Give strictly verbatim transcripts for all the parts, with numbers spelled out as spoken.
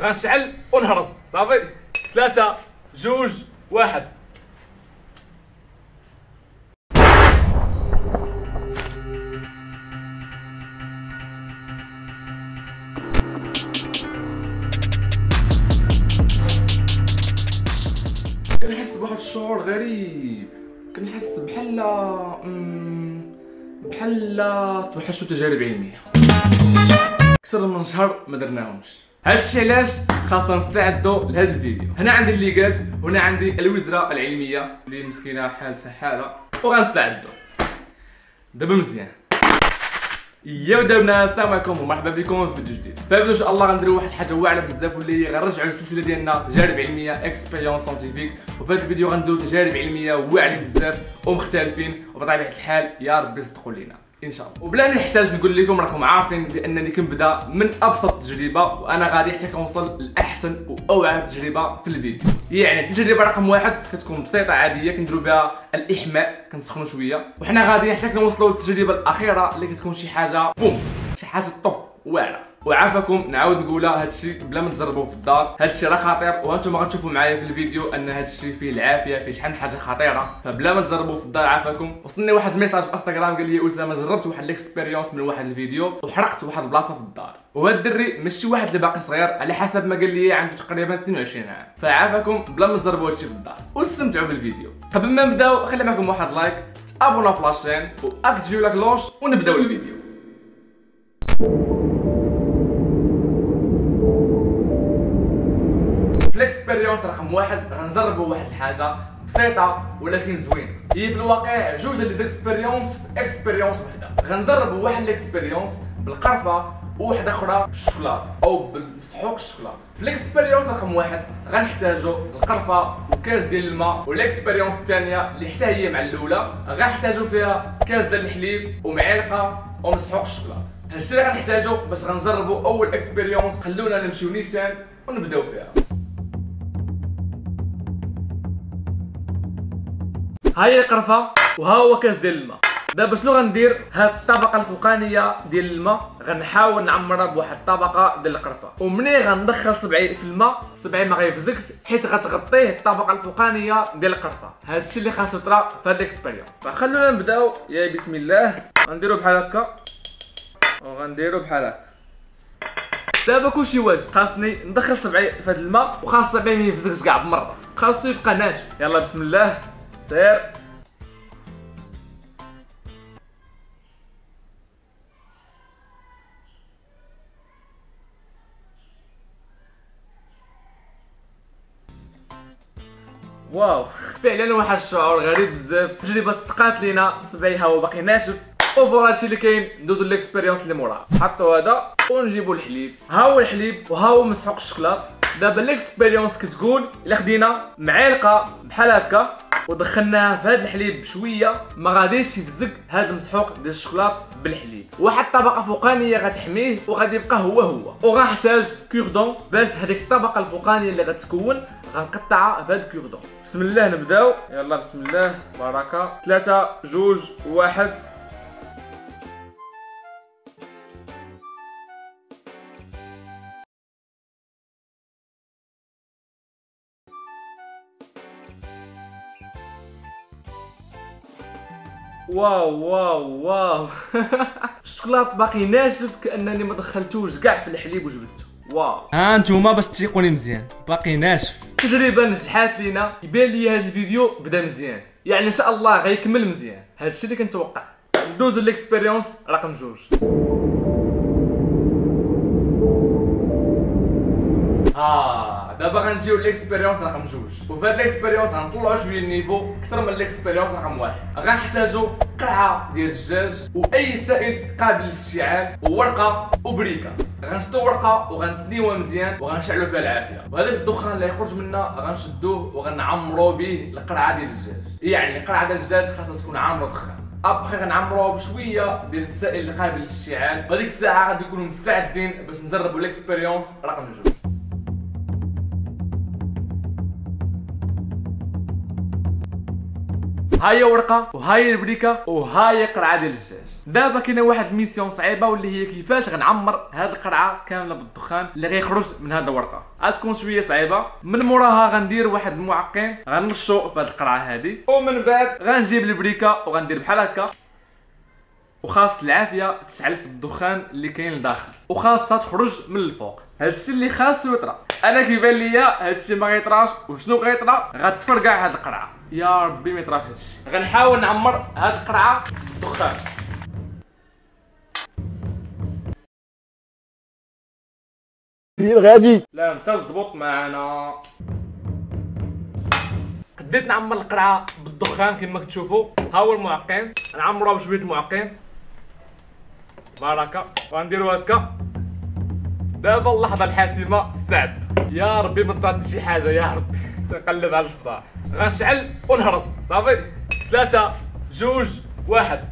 غنشعل ونهرب. صافي ثلاثة جوج واحد. كنحس بواحد الشعور غريب، كنحس بحال بحال توحشتو تجارب علميه اكثر من شهر ما درناهمش. هادشي علاش خاصنا نستعدوا لهذا الفيديو. هنا عندي الليغات وهنا عندي الوزره العلميه اللي مسكينه حالتها حاله، وغنستعدوا دابا مزيان. يا ودابنا السلام عليكم ومرحبا بكم في فيديو جديد. في الفيديو ان شاء الله غنديروا واحد الحاجه واعره بزاف واللي هي غنرجعوا للسلسله ديالنا تجارب علميه اكسبيريونس ساينتيفيك. وفي هذا الفيديو غنديروا تجارب علميه واعرين بزاف ومختلفين، وبطبيعه الحال يا ربي صدقوا لينا ان شاء الله. وبلا ما نحتاج نقول لكم راكم عارفين بانني كنبدا من ابسط تجربه وانا غادي حتى كنوصل لاحسن واوعى تجربه في الفيديو. يعني التجربه رقم واحد كتكون بسيطه عاديه كنديروا بها الاحماء، كنسخنوا شويه، وحنا غادي حتى كنوصلوا للتجربه الاخيره اللي كتكون شي حاجه بوم، شي حاجه طوب واعره. وعافاكم نعاود نقولها، هادشي بلا ما تجربوه في الدار، هادشي راه خطير وانتم غتشوفوا معايا في الفيديو ان هادشي فيه العافيه، فيه شحال من حاجه خطيره، فبلا ما تجربوه في الدار عافاكم. وصلني واحد الميساج في انستغرام قال لي اسامه جربت واحد الاكسبيريونس من واحد الفيديو وحرقت واحد البلاصه في الدار، وهاد الدري ماشي واحد اللي باقي صغير على حسب ما قال لي عنده تقريبا اثنين وعشرين عام، فعافاكم بلا ما تجربوا هادشي في الدار واستمتعوا بالفيديو. قبل ما نبداو خلي معكم واحد لايك، تابونا في لاشين واكتيفيو لا كلوش ونبداو الفيديو. في الاكسبيريونس رقم واحد غنجربوا واحد الحاجه بسيطه ولكن زوين. هي في الواقع جوج ديال ليكسبيريونس في اكسبيريونس وحده. غنجربوا واحد الاكسبيريونس بالقرفه وواحده اخرى بالشوكولاط او بالمسحوق الشوكولاط. في الاكسبيريونس رقم واحد غنحتاجوا القرفه وكاس ديال الماء، والاكسبيريونس الثانيه اللي حتى هي مع الاولى غنحتاجوا فيها كاس ديال الحليب ومعلقه ومسحوق الشوكولاط. هادشي اللي غنحتاجوا باش غنجربوا اول اكسبيريونس. خلونا نمشيو نيشان ونبداو فيها. ها هي القرفه وها هو كاس ديال الماء. دابا شنو غندير؟ هاد الطبقه الفوقانيه ديال الماء غنحاول نعمرها بواحد الطبقه ديال القرفه، ومنين غندخل صبعي في الماء صبعي ما غيفزكش حيت غتغطيه الطبقه الفوقانيه ديال القرفه. هادشي اللي خاصو يطرا في هاد الاكسبيريونس. فخلونا نبداو. يا بسم الله. غنديرو بحال هكا وغنديرو بحال هكا. دابا كلشي واجد، خاصني ندخل صبعي في هاد الماء وخاص صبعي ما يفزكش كاع بمره، خاصو يبقى ناشف. يلا بسم الله سير. واو فعلا واحد الشعور غريب بزاف. تجربه صدقات لينا، صبعي ها هو باقي ناشف. وفوالا هادشي اللي كاين. ندوزو ليكسبيريونس اللي موراها. نحطو هذا ونجيبو الحليب، ها هو الحليب وها هو مسحوق الشوكولاط. دابا ليكسبيريونس كتقول الا خدينا معلقه بحال هكا ودخلناها في هذا الحليب بشويه ما غاديش يفزك هذا المسحوق ديال الشوكولاط بالحليب. واحد الطبقه فوقانيه غتحميه وغادي يبقى هو هو. وغنحتاج كوردون باش هذيك الطبقه الفوقانيه اللي غتكون غنقطعها بهذا الكوردون. بسم الله نبداو. يلا بسم الله بركه. ثلاثة جوج واحد. واو واو واو الشوكولاط باقي ناشف كانني ما دخلتوش كاع في الحليب وجبدته. واو ها انتوما باش تثيقوني مزيان باقي ناشف. تجربه نجحات لينا. يبان لي هذا الفيديو بدا مزيان، يعني ان شاء الله غيكمل مزيان. هادشي اللي كنتوقع. ندوزو ليكسبيريونس رقم جوج. ها دابا غنجيو ليكسبيريونس رقم جوج. وفي هاد ليكسبيريونس غنطلعو شويه النيفو اكثر من ليكسبيريونس رقم واحد. غنحتاجو قرعه ديال الدجاج واي سائل قابل للاشتعال وورقه وبريكه. غنشدو ورقه وغنتنيوها مزيان وغنشعلو فيها العافيه، وهذاك الدخان اللي يخرج منها غنشدوه وغنعمرو به القرعه ديال الدجاج. يعني القرعه ديال الدجاج خاصها تكون عامره دخان. ابخي غنعمروها بشويه ديال السائل اللي قابل للاشتعال، وهذيك الساعه غادي نكونوا مستعدين باش نجربوا ليكسبيريونس رقم جوج. ها هي ورقه وها هي البريكه وها هي قرعه ديال الدجاج. دابا كاينه واحد الميسيون صعيبه واللي هي كيفاش غنعمر هاد القرعه كامله بالدخان اللي غيخرج من هاد الورقه. غتكون شويه صعيبه. من موراها غندير واحد المعقم غنرشو في هاد القرعه هادي، ومن بعد غنجيب البريكه وغندير بحال هكا، وخاص العافيه تشعل في الدخان اللي كاين لداخل وخاصها تخرج من الفوق. هادشي اللي خاصو يطرا. انا كيبان ليا هادشي ما غيطراش، وشنو غيطرا؟ غتفرقع هاد القرعه. يا ربي ما يطراش هادشي. غنحاول نعمر هاد القرعه بالدخان. غادي لا انت تزبط معنا. بديت نعمر القرعه بالدخان كما كتشوفوا. ها هو المعقم، نعمروها بشويه المعقم بركه وغنديرو هكا. دابا اللحظه الحاسمه استعد. يا ربي ما طلعت شي حاجه، يا ربي تنقلب على الصباح. غنشعل ونهرب. صافي ثلاثة جوج واحد.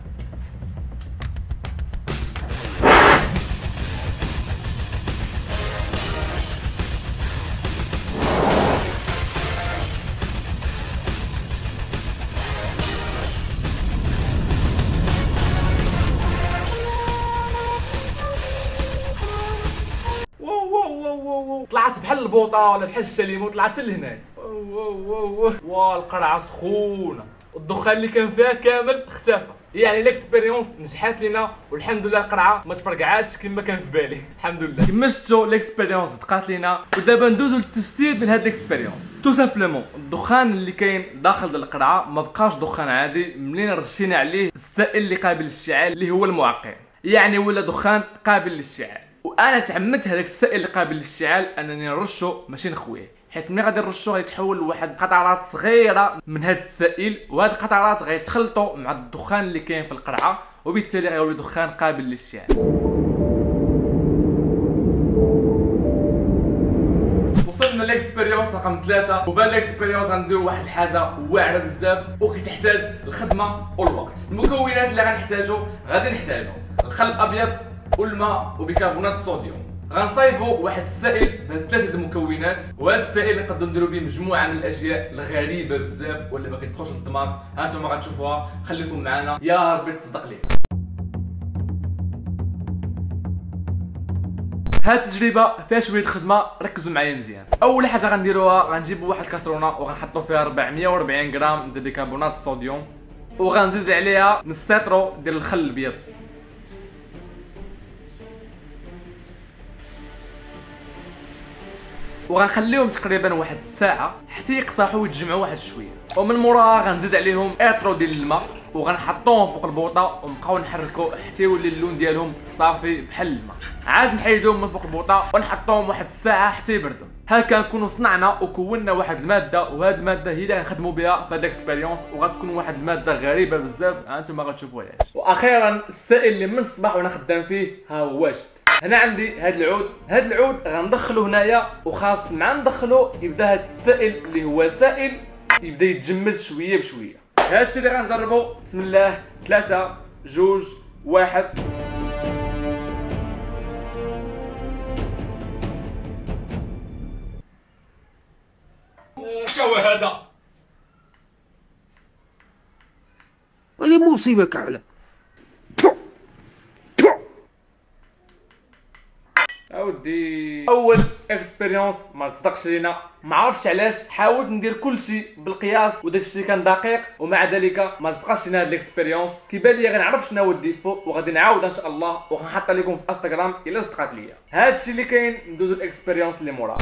طلعت بحال البوطه ولا بحال الشليمه وطلعت حتى لهنايا. واه القرعه سخونه والدخان اللي كان فيها كامل اختفى. يعني ليكسبيريونس نجحات لينا والحمد لله القرعه ما تفرقعاتش كما كان في بالي. الحمد لله. كما شفتوا ليكسبيريونس دقات لينا، ودابا ندوزو للتفسير ديال هاد ليكسبيريونس. تو سامبلومون الدخان اللي كاين داخل ديال القرعه ما بقاش دخان عادي منين رشينا عليه السائل اللي قابل للاشتعال اللي هو المعقم، يعني ولا دخان قابل للاشتعال. وانا تعمدت هذاك السائل اللي قابل للاشتعال انني نرشو ماشي نخويه، حيت ملي غادي نرشو غيتحول لواحد قطرات صغيره من هذا السائل، وهاد القطرات غيتخلطوا مع الدخان اللي كاين في القرعه وبالتالي غيولي دخان قابل للاشتعال. وصلنا ليكسبيريونس رقم ثلاثة، وفي ليكسبيريونس غنديرو واحد الحاجه واعره بزاف وكتحتاج الخدمه والوقت. المكونات اللي غنحتاجو غادي نحتاجو الخل الابيض والماء وبيكربونات الصوديوم. غنصايبوا واحد السائل بهاد ثلاثه المكونات، وهذا السائل نقدروا نديروا به مجموعه من الاشياء الغريبه بزاف واللي ما كيدخلوش للدماغ. ها انتم غتشوفوها، خليكم معنا يا ربي تصدق لي. هاد التجربه فيها شويه خدمه، ركزوا معايا مزيان. اول حاجه غنديروها غنجيبوا واحد الكاسرونه وغنحطوا فيها أربعمية وأربعين غرام ديال بيكربونات الصوديوم، وغنزيد عليها نص سيترو ديال الخل الابيض، وغنخليهم تقريبا واحد الساعه حتى يقصحوا ويتجمعوا واحد شويه. ومن موراها غنزيد عليهم ايترو ديال الماء وغنحطوهم فوق البوطه ونبقاو نحركوا حتى يولي اللون ديالهم صافي بحال الماء. عاد نحيدوهم من فوق البوطه ونحطوهم واحد الساعه حتى يبردوا. هكا نكونوا صنعنا وكونا واحد الماده، وهاد الماده هي اللي غنخدموا بها في هاد الاكسبيريونس، وغتكون واحد الماده غريبه بزاف انتم غتشوفوا علاش. واخيرا السائل اللي من الصباح وانا خدام فيه ها هو واجد. هنا عندي هاد العود، هاد العود غندخلو هنايا، وخاص مع ندخلو يبدا هاد السائل اللي هو سائل يبدا يتجمد شويه بشويه. هادشي اللي غنجربو. بسم الله ثلاثة جوج واحد. شو هذا؟ هذه مصيبه كامله. اودي اول اكسبيريونس ما تصدقش لينا، ما عرفتش علاش حاولت ندير كلشي بالقياس وداك الشيء كان دقيق، ومع ذلك ما صدقش لينا هاد الاكسبيريونس. كيبان لي غنعرف شنو هو الديفو وغادي نعاودها ان شاء الله وغنحط لكم في انستغرام الا صدقات ليا. هاد الشيء اللي كاين. ندوزو الاكسبيريونس اللي موراه.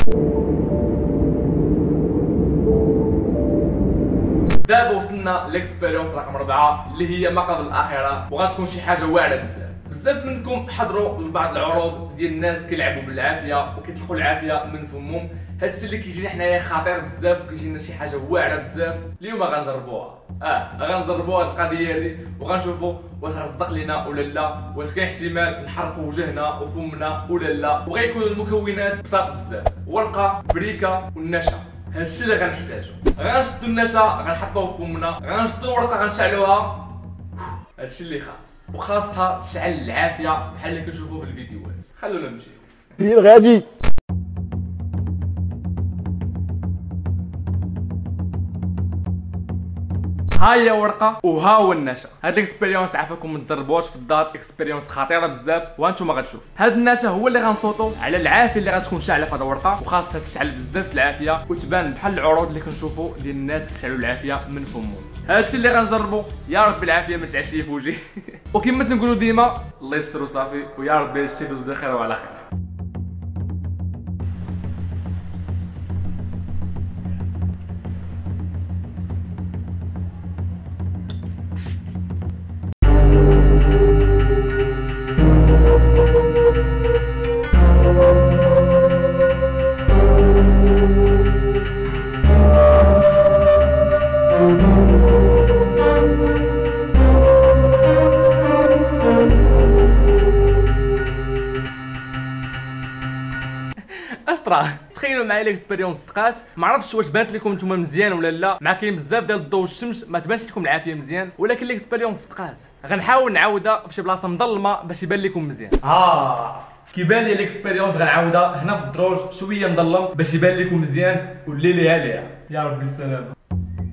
دابا وصلنا لاكسبيريونس رقم أربعة اللي هي ما قبل الاخره، وغتكون شي حاجه واعره بزاف. بزاف منكم حضروا لبعض العروض ديال الناس كيلعبوا بالعافيه وكيطلقوا العافيه من فمهم. هادشي اللي كيجينا حنايا خطير بزاف وكيجينا شي حاجه واعره بزاف. اليوم غنجربوها، اه غنجربوها القضيه هادي وغنشوفوا واش غتصدق لينا ولا لا، واش كاين احتمال نحرقوا وجهنا وفمنا ولا لا. وغيكونوا المكونات بساط بزاف، ورقه بريكه والنشا. هادشي اللي غنحتاجو. غنشدو النشا غنحطوه في فمنا، غنشدو الورقه غنشعلوها. هادشي اللي خاص، وخاصها تشعل العافيه بحال اللي كنشوفوا في الفيديوهات. خلونا نمشيو. فين غادي؟ ها هي ورقه وها هو النشا. هاد الاكسبيريونس عافاكم ما تجربوهاش في الدار، اكسبيريونس خطيره بزاف وانتم غتشوف. هاد النشا هو اللي غنصوتو على العافيه اللي غتكون شاعله في هاد الورقه، وخاصها تشعل بزاف العافيه وتبان بحال العروض اللي كنشوفوا ديال الناس كيشعلوا العافيه من فمهم. هادشي اللي غنجربو، يا ربي العافيه ما تعيش لي في وجهي. وكما تنقولوا ديما الله يستر وصافي، ويا ربي هادشي يدوز بخير وعلى خير. اشطرا تخيلوا معايا الاكسبيريونس دقات. ما عرفتش واش بانت لكم نتوما مزيان ولا لا، مع كاين بزاف ديال الضوء والشمس ما تبانش لكم العافيه مزيان، ولكن الاكسبيريونس دقات. غنحاول نعاودها في شي بلاصه مظلمه باش يبان لكم مزيان. اه كيبان لي الاكسبيريونس غنعاودها هنا في الدروج شويه مظلم باش يبان لكم مزيان، والليل يا ليها يا ربي السلامه.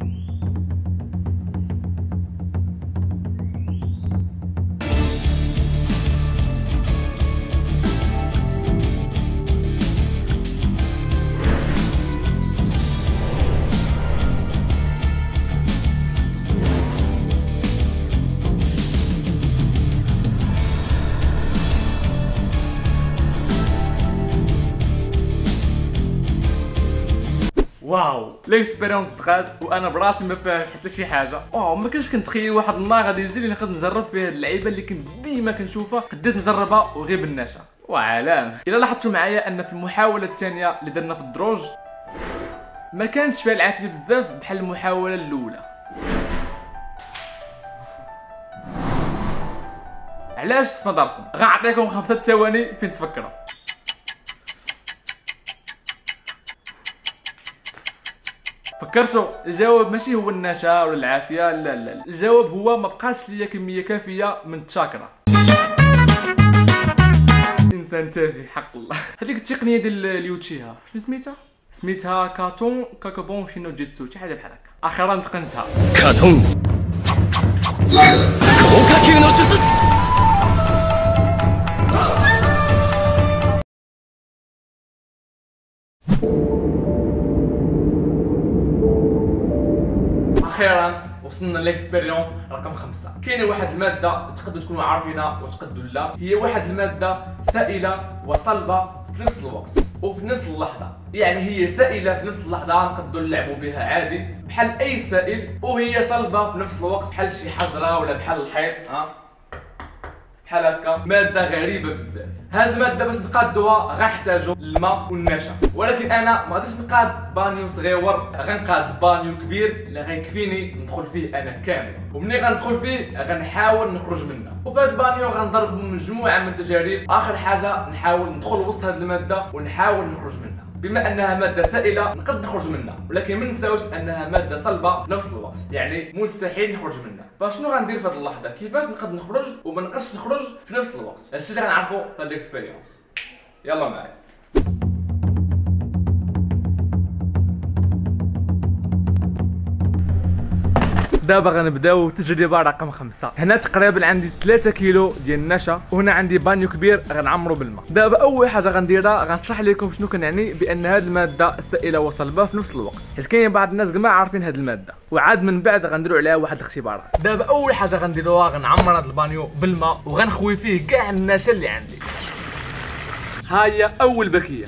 واو ليكسبيريونس دخلت وانا براسي ما فاهم حتى شي حاجه. اوه ما كنتش كنتخيل واحد النهار غادي يجي لي نقدر نجرب فيه اللعيبه اللي كنت ديما كنشوفها، قديت نجربها وغير بالنشا وعلام. الا لاحظتوا معايا ان في المحاوله الثانيه اللي درنا في الدروج ما كانش فيها العافيه بزاف بحال المحاوله الاولى. علاش في نظركم؟ غنعطيكم خمسة ثواني فين تفكروا. فكرتوا؟ الجواب ماشي هو النشا ولا العافيه، لا لا، الجواب هو ما بقاش ليا كميه كافيه من التشاكرا. انسان تافه حق الله. هذيك التقنيه ديال اليوتشيها شنو سميتها؟ سميتها كاتون كاكابون شينو جيتسو، شي حاجه بحال هكا. اخيرا تقنتها. كاتون كاكيو نو جيتسو. اخيرا وصلنا للاكسبيريونس رقم خمسة. كاينه واحد الماده تقدروا تكونوا عارفينها وتقدروا لا، هي واحد الماده سائله وصلبه في نفس الوقت وفي نفس اللحظه. يعني هي سائله في نفس اللحظه نقدروا نلعبوا بها عادي بحال اي سائل، وهي صلبه في نفس الوقت بحال شي حجره ولا بحال الحيط. ها بحال هكا. ماده غريبه بزاف. هاد الماده باش نقادوها غنحتاجو الماء والنشا، ولكن انا ما غاديش نقاد بانيو صغيور، غنقاد بانيو كبير اللي غيكفيني ندخل فيه انا كامل. ومني غندخل فيه غنحاول نخرج منه. وفي هاد البانيو غنضرب مجموعه من التجارب. اخر حاجه نحاول ندخل وسط هاد الماده ونحاول نخرج منها. بما انها ماده سائله نقدر نخرج منها، ولكن ما ننساوش انها ماده صلبه في نفس الوقت، يعني مستحيل نخرج منها. فشنو غندير في هذه اللحظه؟ كيفاش نقدر نخرج وما نقدرش نخرج في نفس الوقت؟ هادشي اللي غنعرفو في هاد الاكسبيريونس. يلا معايا. دابا غنبداو التجربه رقم خمسة. هنا تقريبا عندي ثلاثة كيلو ديال النشا، وهنا عندي بانيو كبير غنعمرو بالماء. دابا اول حاجه غنديرها غنشرح لكم شنو كنعني بان هذه الماده سائله وصلبه في نفس الوقت، حيت كاين بعض الناس كاع عارفين هذه الماده، وعاد من بعد غنديروا عليها واحد الاختبارات. دابا اول حاجه غنديروها غنعمر هذا البانيو بالماء وغنخوي فيه كاع النشا اللي عندي. ها هي اول بكيه.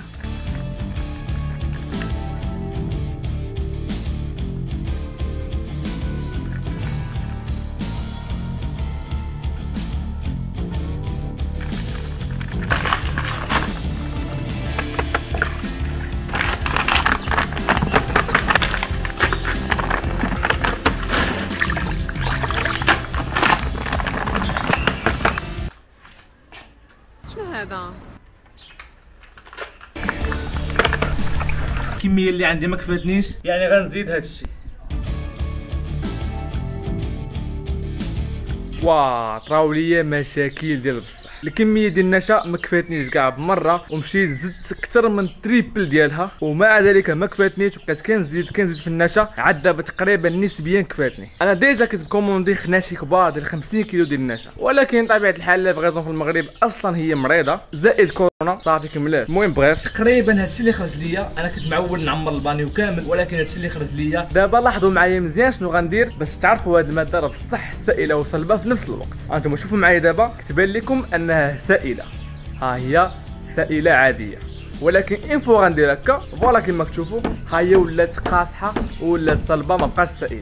هذا الكميه اللي عندي ما كفاتنيش، يعني غنزيد هذا الشيء. واه طراو ليا مشاكل ديال بصح. الكميه ديال النشا ما كفاتنيش كاع بمره، ومشيت زدت اكثر من تريبل ديالها، ومع ذلك ما كفاتنيش، وبقيت كنزيد كنزيد في النشا، عاد دابا تقريبا نسبيا كفاتني. انا ديجا كنت مكوموندي خناشي كبار ديال خمسين كيلو ديال النشا، ولكن طبيعه الحال لا فغيزون في المغرب اصلا هي مريضه زائد كورونا صافي كملات. المهم بغيت تقريبا هادشي اللي خرج ليا. انا كنت معول نعمر البانيو كامل، ولكن هادشي اللي خرج ليا. دابا لاحظوا معايا مزيان شنو غندير باش تعرفوا هاد الماده راه بصح سائله وصلبه في نفس الوقت. انتم شوفوا معايا دابا كتبان لكم انها سائله، ها هي سائله عاديه، ولكن ان فوا غندير هكا فوالا كما كتشوفوا ها هي ولات قاصحه ولات صلبه ما بقاش سائله.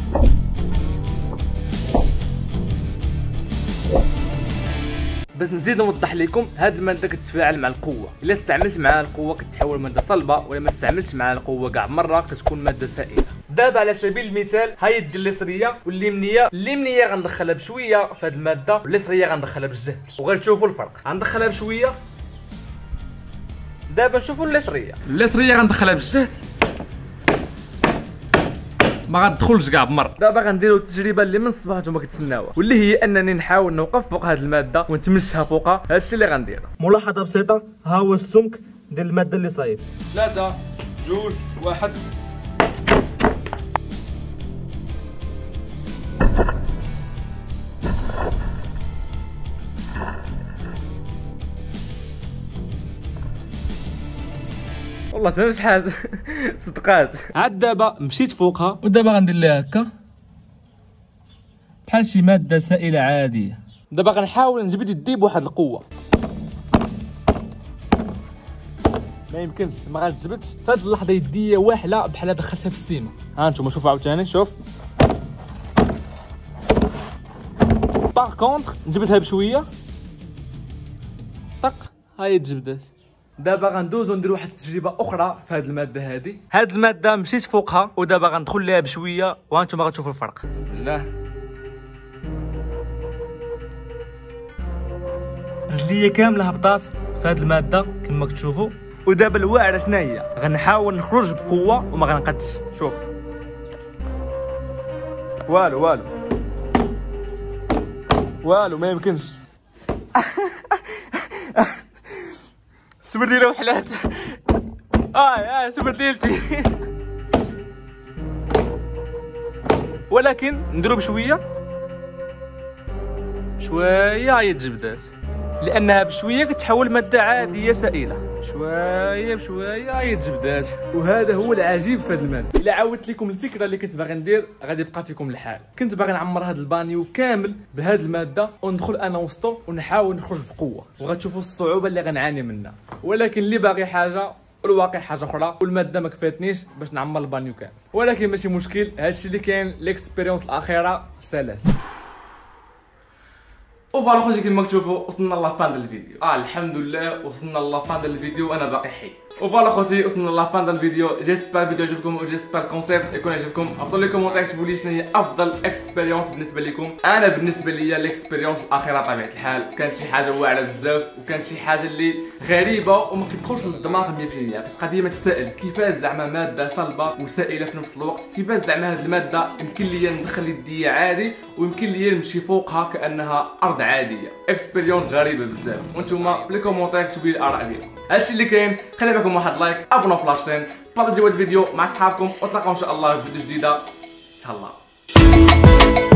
باش نزيد نوضح لكم، هاد الماده كتتفاعل مع القوه، الا استعملت معها القوه كتحول ماده صلبه، ولا ما استعملتش معها القوه كاع مره كتكون ماده سائله. دابا على سبيل المثال ها هي الدليسريه والليمنيه، الليمنيه غندخلها بشويه في هاد الماده، والليسريه غندخلها بالجهد، وغتشوفوا الفرق. غندخلها بشويه دابا، شوفوا الليسريه الليسريه غندخلها بالجهد ما غتدخلش كاع بمره. دابا غنديروا التجربه اللي من الصباح نتوما كتسناوها، واللي هي انني نحاول نوقف فوق هذه الماده ونتمشها فوقها. هادشي اللي غندير. ملاحظه بسيطه، ها هو السمك ديال الماده اللي صايبت. ثلاثة جوج واحد. والله تانا شحال صدقات. عاد دابا مشيت فوقها، ودابا غندير ليها هكا بحال شي ماده سائله عاديه. دابا غنحاول نجبد يدي بواحد القوه، ما يمكنش، ما غتجبدش. في هاد اللحظه يدي واحله بحال دخلتها في السيما. ها انتم شوفوا عاوتاني، شوف باغ كونطخ نجبدها بشويه طق ها هي تجبدات. دابا غندوزو ندير واحد التجربه اخرى في هاد الماده هادي. هاد الماده مشيت فوقها، ودابا غندخل ليها بشويه وانتم غتشوفوا الفرق. بسم الله. رجليا كامله هبطات في هاد الماده كما كتشوفوا، ودابا الواعره شنو هي؟ غنحاول نخرج بقوه وما غنقدش. شوف والو والو والو ما يمكنش. السبر ديالها وحلات. اه اه السبر ديالتي. ولكن نديرو بشويه شويه هي تجبدات، لانها بشويه كتحول ماده عاديه سائله. شويه بشويه هي تجبدات، وهذا هو العجيب في هذا الماده. الا عاودت لكم الفكره اللي كنت باغي ندير غادي يبقى فيكم الحال. كنت باغي نعمر هذا البانيو كامل بهذه الماده وندخل انا وسطو ونحاول نخرج بقوه، وغتشوفوا الصعوبه اللي غنعاني منها. ولكن اللي باغي حاجه والواقع حاجه اخرى، والماده ما كفاتنيش باش نعمر البانيو كامل. ولكن ماشي مشكل، هادشي اللي كاين. ليكسبيريونس الاخيره سالات. وفوالا خوتي كيما كتشوفوا وصلنا لافان ديال الفيديو. اه الحمد لله وصلنا لافان ديال الفيديو وانا باقي حي. وفوالا خوتي وصلنا لافان ديال الفيديو. جيسبر الفيديو عجبكم وجيسبر الكونسيبت يكون عجبكم. هبطوا لي كومونتير كتبوا لي شنو هي افضل اكسبيريونس بالنسبه لكم. انا بالنسبه ليا الاكسبيريونس الاخيره طبيعه الحال كانت شي حاجه واعره بزاف، وكانت شي حاجه اللي غريبه وما كتدخلش للدماغ مية في المية. كتبقى ديما تسائل كيفاش زعما ماده صلبه وسائله في نفس الوقت، كيفاش زعما هذه الماده يمكن ليا ندخل يدي عادي ويمكن ليا نمشي فوقها كانها ارض عاديه. اكسبيريونس غريبه بزاف. وانتم في لي كومونتير كتبوا لي الاراء ديالكم. هادشي اللي كاين. خلي بالكم واحد لايك، ابونوا في لاشين، بارطاجيو الفيديو مع صحابكم، وتلاقاو ان شاء الله في فيديو جديده. تهلاو.